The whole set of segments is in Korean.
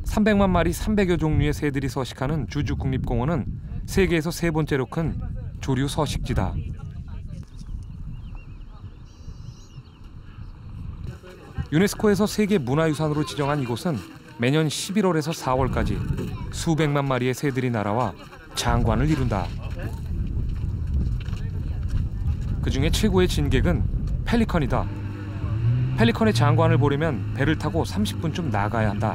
300만 마리 300여 종류의 새들이 서식하는 주주 국립공원은 세계에서 세 번째로 큰 조류 서식지다. 유네스코에서 세계 문화유산으로 지정한 이곳은 매년 11월에서 4월까지 수백만 마리의 새들이 날아와 장관을 이룬다. 그중에 최고의 진객은 펠리컨이다. 펠리컨의 장관을 보려면 배를 타고 30분쯤 나가야 한다.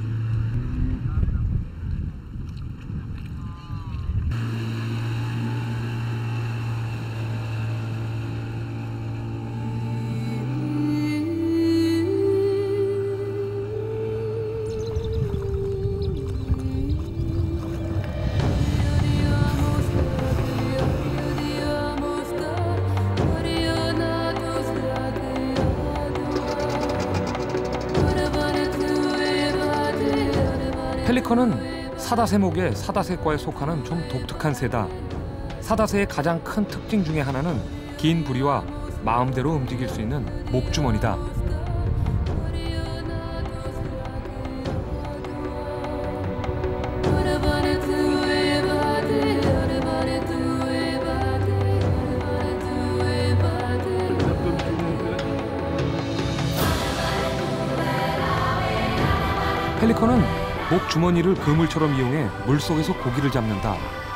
펠리컨은 사다새목의 사다새과에 속하는 좀 독특한 새다. 사다새의 가장 큰 특징 중에 하나는 긴 부리와 마음대로 움직일 수 있는 목주머니다. 펠리컨은 목 주머니를 그물처럼 이용해 물속에서 고기를 잡는다.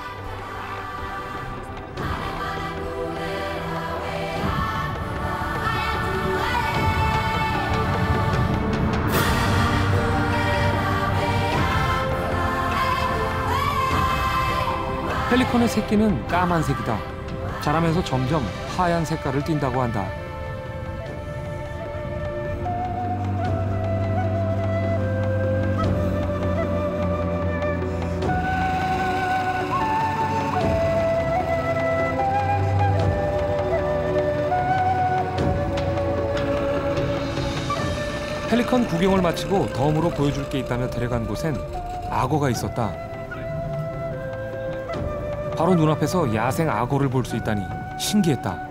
펠리컨의 새끼는 까만색이다. 자라면서 점점 하얀 색깔을 띈다고 한다. 펠리컨 구경을 마치고 덤으로 보여줄 게 있다며 데려간 곳엔 악어가 있었다. 바로 눈앞에서 야생 악어를 볼 수 있다니 신기했다.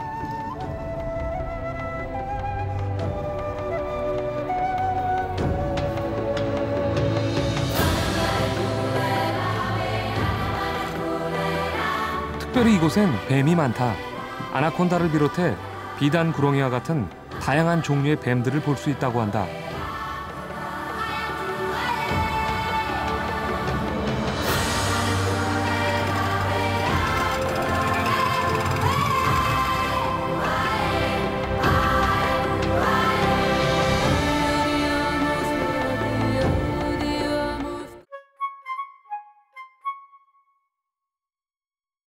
특별히 이곳엔 뱀이 많다. 아나콘다를 비롯해 비단 구렁이와 같은 다양한 종류의 뱀들을 볼 수 있다고 한다.